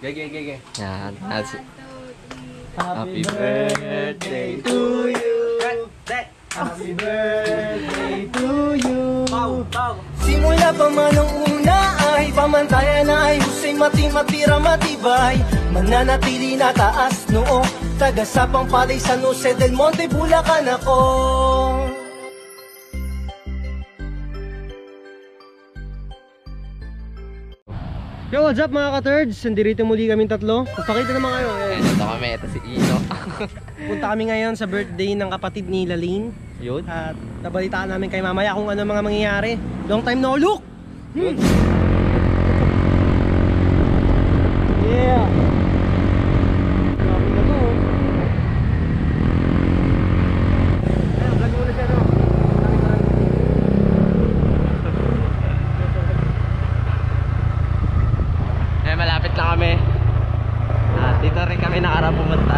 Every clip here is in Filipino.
Gege. Yan. Happy birthday to you. Happy birthday to you. Simula pa man ang una ay pamantayan ay husay mati-matira matibay. Mananatili na taas noo, taga-sapang palay San Jose del Monte, Bulacan ako. Yo, what's up mga ka-thirds? Nandito muli kaming tatlo. Magpakita naman kayo. Ito kami, ito si Ino. Punta kami ngayon sa birthday ng kapatid ni Laline. Yun. At nabalitaan namin kay mamaya kung ano mga mangyayari. Long time no look! Yun. Yeah! Grabe na to. Ayun, vlog muna siya no. Malapit na kami. Dito rin kami nakarang pumunta.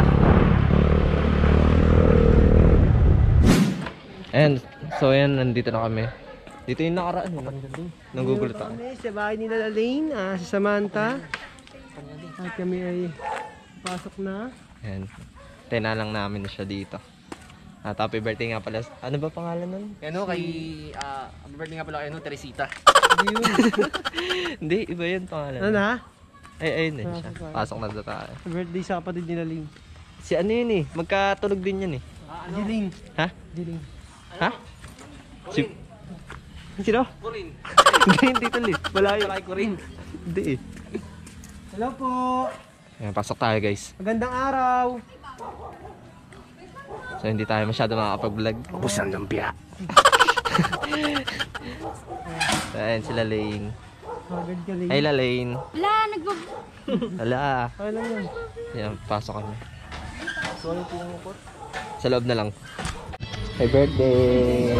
And so yan, nandito na kami. Dito yung nakaraan. Nagugulat ako. Kami sa bahay ni Laline, si Samantha. At kami ay pasok na. Ayan. Tinalang namin na siya dito. At happy birthday nga pala. Ano ba pangalan nun? Ano kay happy birthday nga pala kay Teresita. Hindi yun. Hindi, iba yun pangalan. Ano na? Ay, ayun eh siya. Pasok na tayo. Birthday sa kapatid ni Laline. Si ano yun eh, magkatunog din yan eh. Jiling. Ha? Jiling. Ha? Si... Sino? Corin. Hindi, hindi tuloy. Malayo. Kay Corin. Hindi eh. Hello po. Ayan, pasok tayo guys. Magandang araw. So hindi tayo masyado makakapag-vlog. Ubusan ng biya. Ayan sila Lane. Agad ka Laline. Ay Lane. Wala, Wala. Okay lang yan. Ayan, pasok kami. Sa loob na lang. Happy birthday!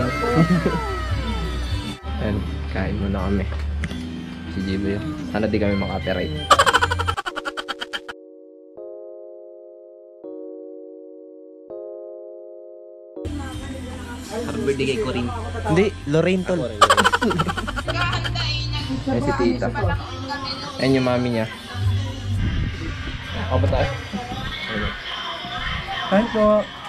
Ayan, kain muna kami. Si Jibo yun. Sana di kami maka-copyright. Happy birthday kay Corin. Hindi, Lorraine tol. Ayan si tita. Ayan yung mami niya. Ako ba tayo? Kain po.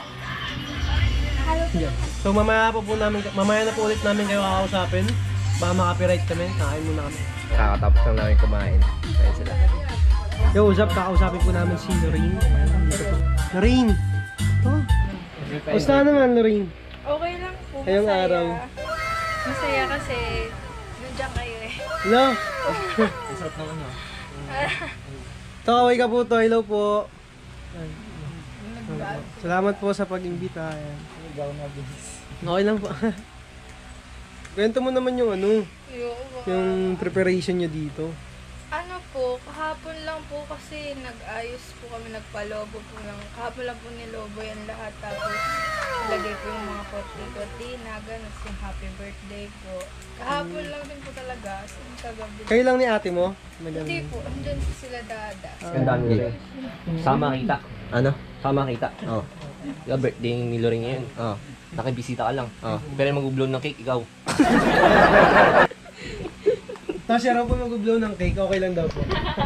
So mamaya na po ulit namin kayo kakausapin. Baka maka-copyright kami. Kain muna kami. Kakatapos lang namin kumain. Ayan sila. Yo, usap, kakausapin po namin si Lorraine. Lorraine! Oh. Basta naman, Lorraine? Okay lang po. Ngayong Masaya. araw. Masaya kasi nandiyan kayo eh. Hello? Sarap naman yun. Kaway ka po to. Hello po. Salamat po sa pag-imbita. Ayan. Okay lang po. Kwento mo naman yung yung preparation nyo dito. Ano po, kahapon lang po kasi nag-ayos po kami, nagpalobo po lang. Kahapon lang po nilobo yan lahat. Tapos nilagay po yung mga kortina, gano'n, yung happy birthday po. Kahapon lang din po talaga, so kagabi. Kayo lang ni ate mo? Hindi po, andun po sila dada. Gandaan mo rin. Sama kita. Ano? Sama kita. Oh. Yung birthday ni Lorraine ngayon. Oh. Nakibisita ka lang. Oh. Pero mag-blow ng cake, ikaw. Tapos siya raw po mag-blow ng cake, okay lang daw po.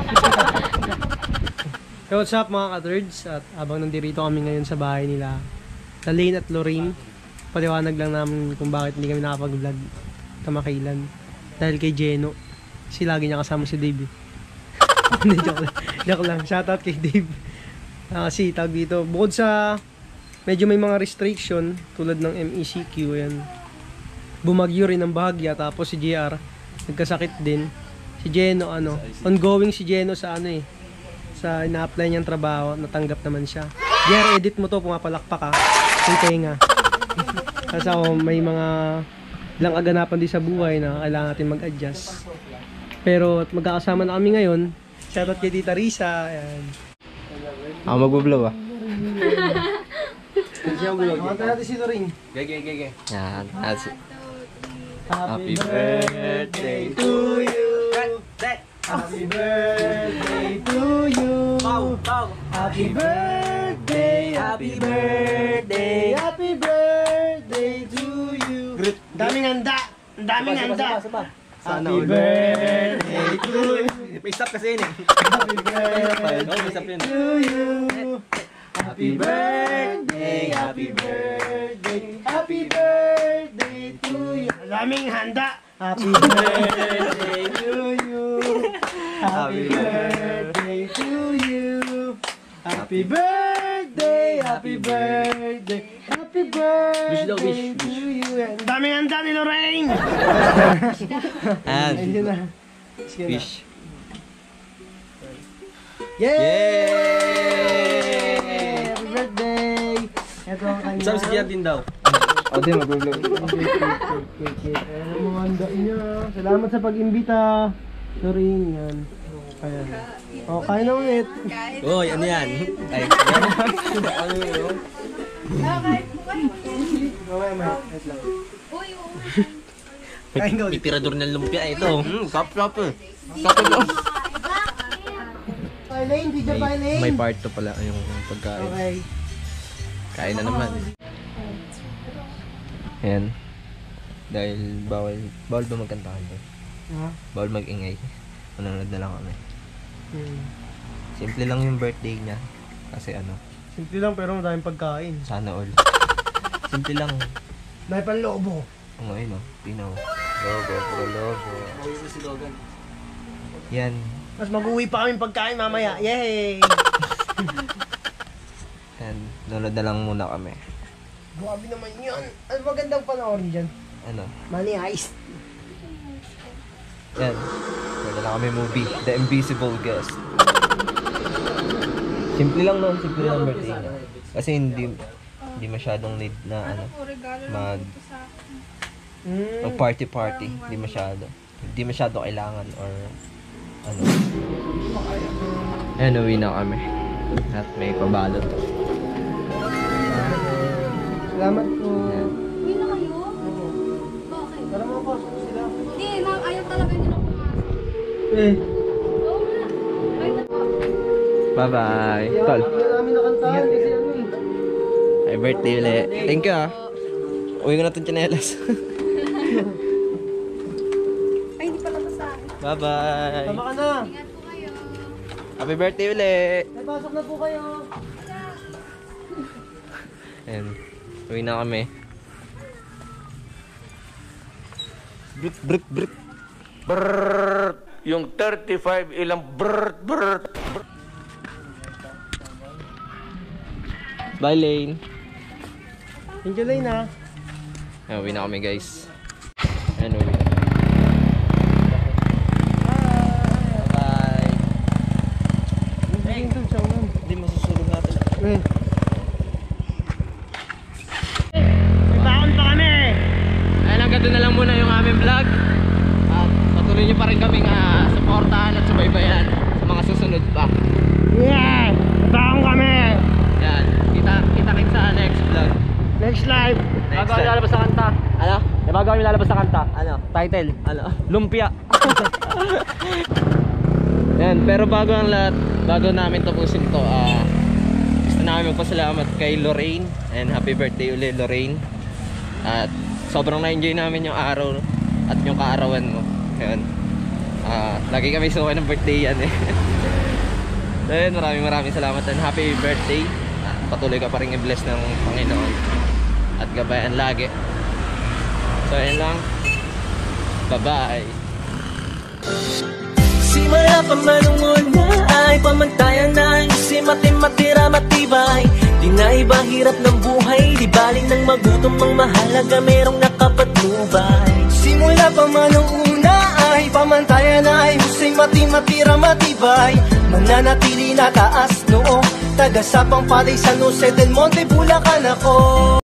So what's up mga ka-thirds? At habang nandito kami ngayon sa bahay nila Laline at Lorraine, paliwanag lang namin kung bakit hindi kami nakapag-vlog kamakailan. Dahil kay Jeno, kasi lagi niya kasama si Dave. Hindi, joke lang. Shoutout kay Dave. Kasi tawag dito, bukod sa medyo may mga restriction tulad ng MECQ, yan. Bumagyo rin ng bahagya, tapos si JR nagkasakit din. Si Jeno, ongoing si Jeno sa sa ina-apply niyang trabaho, natanggap naman siya. JR, edit mo to, pumapalakpak ka. Yung tenga. Kasi may mga ilang kaganapan din sa buhay na kailangan natin mag-adjust. Pero magkakasama na kami ngayon. Shoutout kay Tita Risa. Ayan. Ako mag-blow ah. Kanta natin si Lorraine. Gege. Yan. Happy birthday to you. Happy birthday to you. Happy birthday, happy birthday, happy birthday to you. Daming handa. Daming handa. Happy birthday to you. May stop kasi yun eh. Happy birthday Oo, may stop yun. to you. Happy birthday, happy birthday, happy birthday to you. Maraming handa. Happy birthday to you. Happy birthday to you. Happy birthday, happy birthday, happy Wish daw, birthday wish, to you. Ang daming handa ni Lorraine. And Ayun na. Sige na. fish. Yay! Happy birthday! Ito ang kanya. Sabi si Gian din daw. O din, mag-vlog. Ayan ang mga handa niya. Salamat sa pag-imbita. Lorraine, yan. Ayan. O, kain na ulit. Kahit Oy, ano yan? Ay, Ano yun? kahit po kayo. Okay, may. Wait lang. Uy, oo. Kain ka may ulit. tirador ng lumpia ito. Sap eh. Pailane, video Pailane. May part 2 pala yung pagkain. Okay. Kain na naman. Ayan. Dahil bawal ba magkantahan doon? Ha? Bawal mag-ingay. Manonood na lang kami. Simple lang yung birthday niya. Kasi ano, Simple lang pero madaming pagkain. sana all. Simple lang. Dahil pang lobo. Ang ayun o, tinaw. Logo, puro logo. Yan. Mas mag-uwi pa kami pagkain mamaya. Yay! Yan. Nanonood na lang muna kami. Grabe naman yun. Ano magandang panoorin dyan? Ano? Money Heist. Yan. Nanonood na lang kami movie. The Invisible Guest. Simple lang noon. Simple lang birthday niya. Kasi hindi masyadong need na ano. Ano po, regalo Mag- lang po sa akin. Mag party. Hindi masyado. Hindi masyado kailangan or ano. Ayan, uwi na kami. At may pabalot. Salamat po. Uwi na kayo? Bakit? Para mapasok sila. Hindi, ayaw talaga nila pumasok. Eh. Oo nga. Ay, na po. Bye-bye. Tol. Hindi na namin nakantahan kasi ano eh. Happy birthday ulit. Thank you ah. Uwi ko na itong tsinelas. Ay, hindi pala to sa akin. Bye-bye. Tama ka na. Ingat po kayo. Happy birthday ulit. Ay, pasok na po kayo. Ayan. Uwi na kami. Brut, brut, brut. Brrrr. Yung 35 ilang brrrr, brrrr. Bye, Lane. Thank you, Lane ha. Ayan, uwi na kami guys. Ayan, uwi na. Bye. Hey. Hindi masusulog natin. Eh. May baon pa kami. Ayan, hanggang doon na lang muna yung aming vlog. At patuloy nyo pa rin kaming supportahan at subaybayan sa mga susunod pa. Yeah! May baon kami. Yan, kita-kits sa next vlog. Next live. Bago kami lalabas sa kanta. Ano? Bago kami lalabas sa kanta. Ano? Title. Ano? Lumpia. Yan, pero bago ang lahat, bago namin tapusin to, gusto namin magpasalamat kay Lorraine. And happy birthday ulit, Lorraine. At sobrang na-enjoy namin yung araw at yung kaarawan mo. Ayun. Lagi kami suka ng birthday yan eh. So yun, maraming salamat and happy birthday. Patuloy ka pa rin i-bless ng Panginoon at gabayan lagi. So yun lang. Bye-bye. Simula pa man nung una ay pamantayan na ang isim at matira matibay. Di na iba hirap ng buhay, di baling ng magutom ang mahalaga merong nakapatnubay. Simula pa man nung una ay pamantayan na ay husay matira matibay. Mananatili na taas noo, taga Sapang Palay, San Jose del Monte, Bulacan ako.